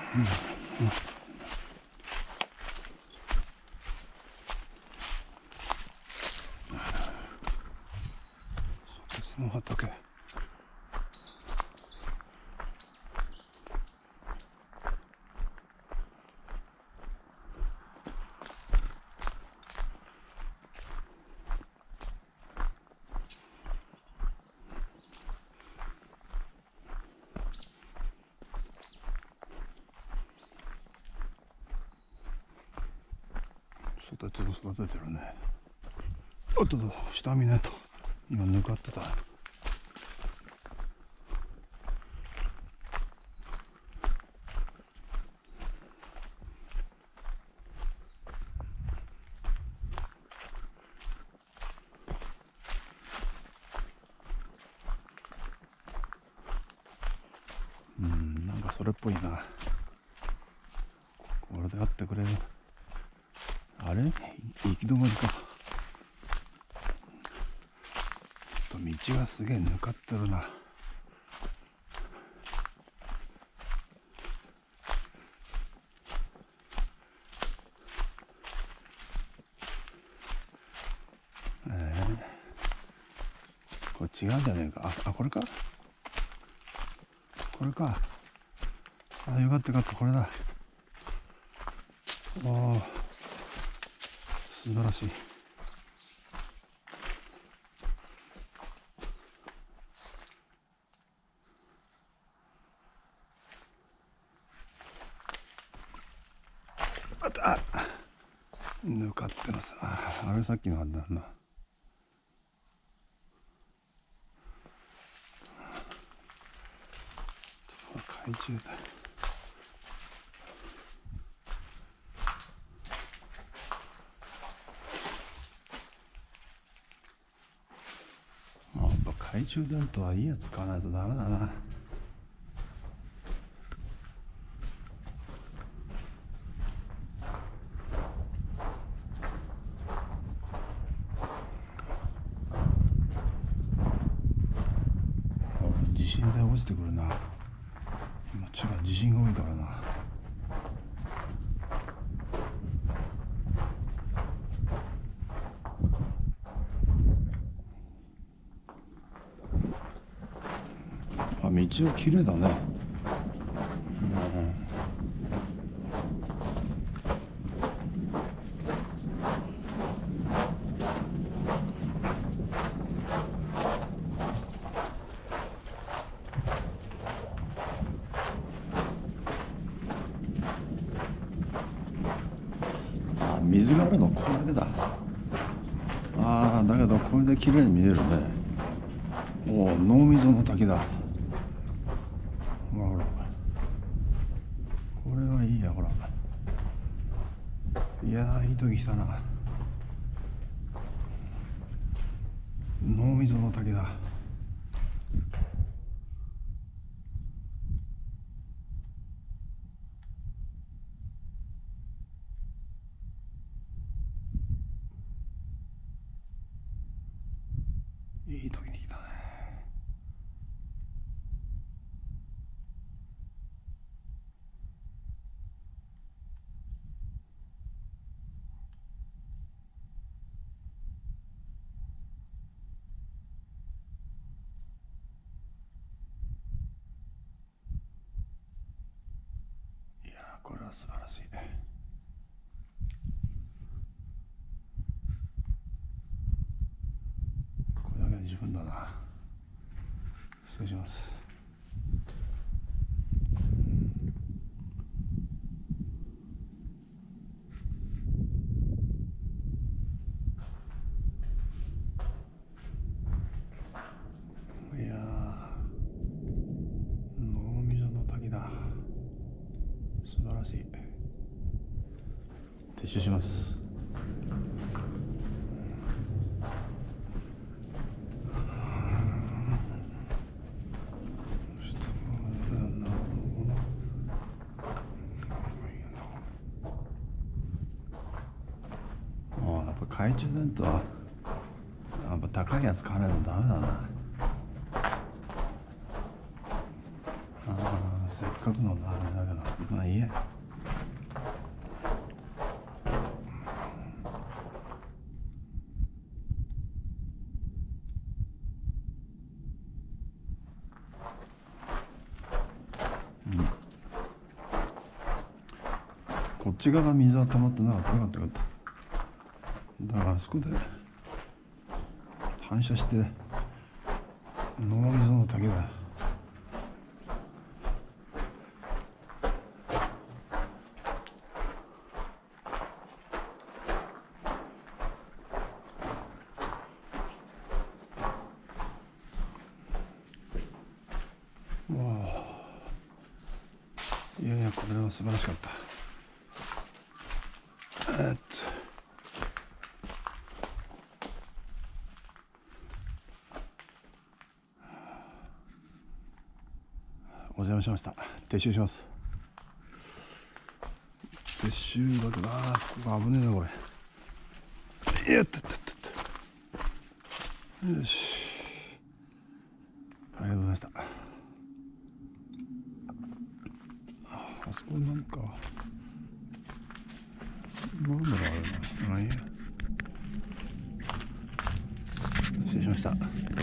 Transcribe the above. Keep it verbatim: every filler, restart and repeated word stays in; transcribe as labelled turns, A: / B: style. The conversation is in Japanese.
A: うんうん、その畑。育ちを育ててるね。おっとっと、下見ないと今抜かってた。うん、なんかそれっぽいな。これであってくれる。あれ、行き止まりか。道がすげえぬかってるな。えー、これ違うんじゃねえか。あ、あ、これか。これか。あ、よかったよかった、これだ。ああ、素晴らしい。あった、ぬかってます。あ、あれさっきのあれだな。懐中だ。やっぱ懐中電灯はいいやつ使わないとダメだな。地震で落ちてくるな。今千葉地震が多いからな。あ、道は綺麗だね。あ、水があるのこれだけだ。ああ、だけどこれで綺麗に見えるね。おお、濃溝の滝だ。ほら、これはいいや、ほら。いやー、いい時来たな。濃溝の滝だ。いい時に来たね。いやー、これは素晴らしい。これだけで十分だな。失礼します。いやー、濃溝の滝だ。素晴らしい。撤収します。懐中電灯はやっぱ高いやつ買わないとダメだな。あせっかくのなあれだけど、まあいいや。こっち側水は溜まってなかった。よかったよかった。だからあそこで反射して脳みその竹だ。わあ、いやいや、これは素晴らしかった。えっとお邪魔しました。撤収します。撤収だけど、あー、ここ危ねえなこれ。いやっとっとっとっと。よし、ありがとうございました。あそこなんかなんだろうあれな。まあいいや。失礼しました。